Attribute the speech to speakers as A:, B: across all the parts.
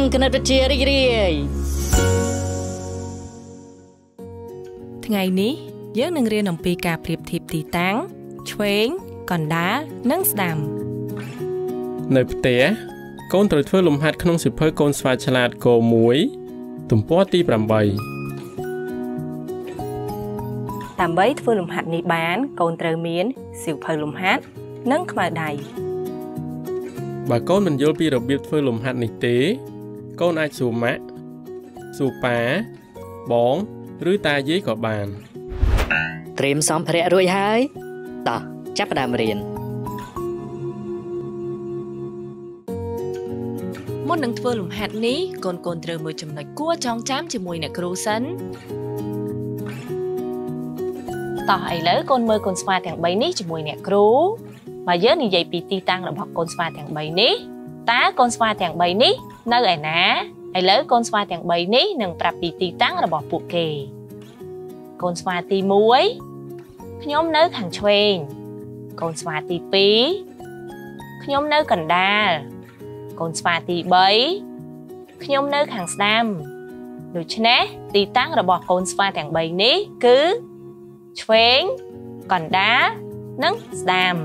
A: គណិតវិទ្យារីករាយថ្ងៃនេះយើងនឹងរៀនអំពីការប្រៀបធៀបទីតាំងឆ្វេងកណ្ដាលនិងស្ដាំ
B: នៅផ្ទះកូនត្រូវធ្វើលំហាត់ក្នុងសៀវភៅកូនស្វាឆ្លាតក1ទំព័រទី8
A: ដើម្បីធ្វើលំហាត់នេះបានកូនត្រូវមានសៀវភៅលំហាត់និងខ្មៅដៃបើកូនមិនយល់ពីរបៀបធ្វើលំហាត់នេះទេកូនអាចសួរម៉ាក់សួរប៉ាបងឬតាយាយក៏បាន
C: ត្រៀមសម្ភារៈរួចហើយតោះចាប់ផ្ដើមរៀន
A: មុននឹងធ្វើលំហាត់នេះកូនត្រូវមើលចំណុចគួរចងចាំជាមួយអ្នកគ្រូសិនតោះឥឡូវកូនមើលកូនស្វាទាំង3នេះជាមួយអ្នកគ្រូបើយើងនិយាយពីទីតាំងរបស់កូនស្វាទាំង3នេះតើកូនស្វាទាំង3នេះនៅឯណាឥឡូវកូនស្វាទាំង3នេះនឹងប្រាប់ពីទីតាំងរបស់ពួកគេកូនស្វាទី1ខ្ញុំនៅខាងឆ្វេងកូនស្វាទី2ខ្ញុំនៅកណ្ដាលកូនស្វាទី3ខ្ញុំនៅខាងស្ដាំដូច្នេះទីតាំងរបស់កូនស្វាទាំង3នេះគឺឆ្វេងកណ្ដាលនិងស្ដាំ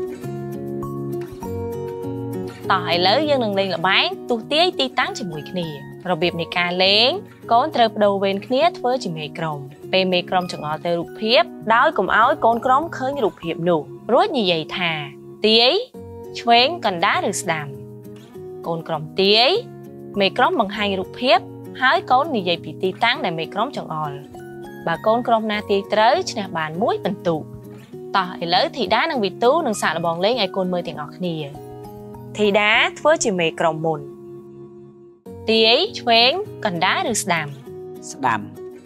A: តោះឥឡូវយើងនឹងលេងល្បែងទស្សន៍ទាយទីតាំងជាមួយគ្នារបៀបនៃការលេងកូនត្រូវបដូរវេនគ្នាធ្វើជាមេក្រុមពេលមេក្រុមចង្អុលទៅរូបភាពដោយកុំឲ្យកូនក្រុមឃើញរូបភាពនោះរួចនិយាយថាទាយឆ្វេងកណ្ដាលឬស្ដាំកូនក្រុមទាយមេក្រុមបង្ហាញរូបភាពហើយកូននិយាយពីទីតាំងដែលមេក្រុមចង្អុលបើកូនក្រុមណាទាយត្រូវឈ្នះបាន1ពិន្ទុតោះឥឡូវធីតានិងវីទូនឹងសាកល្បងលេងឲ្យកូនមើលទាំងអស់គ្នាធីតាធ្វើជាមេក្រុមមុនទាយឆ្វេងកណ្ដាលឬស្ដាំ
D: ស្ដាំ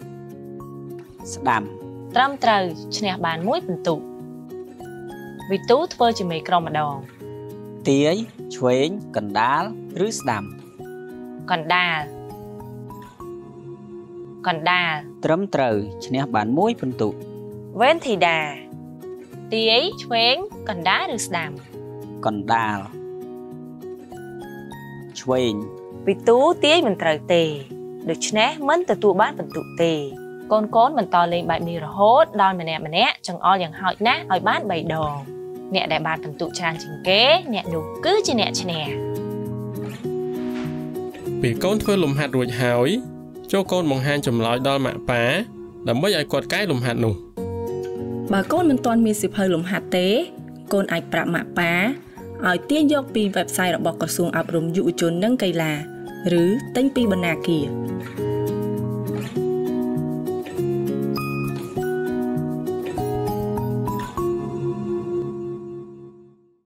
A: ត្រឹមត្រូវឈ្នះបាន1ពិន្ទុវីទូធ្វើជាមេក្រុមម្ដង
D: ទាយឆ្វេងកណ្ដាលឬស្ដាំ
A: កណ្ដាល
D: ត្រឹមត្រូវឈ្នះបាន1ពិន្ទុ
A: វេនធីតាទាយឆ្វេងកណ្ដាលឬស្ដាំ
D: កណ្ដាលឆ្វេង
A: វីទូទាយមិនត្រូវទេដូច្នេះមិនទទួលបានពិន្ទុទេកូនបន្តលេងបែបនេះរហូតដល់ម្នាក់ចង្អុលយ៉ាងហោចណាស់ឲ្យបាន3ដងអ្នកដែលបានពិន្ទុច្រើនជាងគេអ្នកនោះគឺជាអ្នកឈ្នះ
B: ពេលកូនធ្វើលំហាត់រួចហើយចូលកូនបង្ហាញចម្លើយដល់ម៉ាក់ប៉ាដើម្បីឲ្យគាត់កែលំហាត់នោះ
A: បើកូនមិនទាន់មានសៀវភៅលំហាត់ទេកូនអាចប្រាប់ម៉ាក់ប៉ាឲ្យទាញយកពី website របស់ក្រសួងអប់រំយុវជននិងកីឡាឬទិញពីបណ្ណាគារ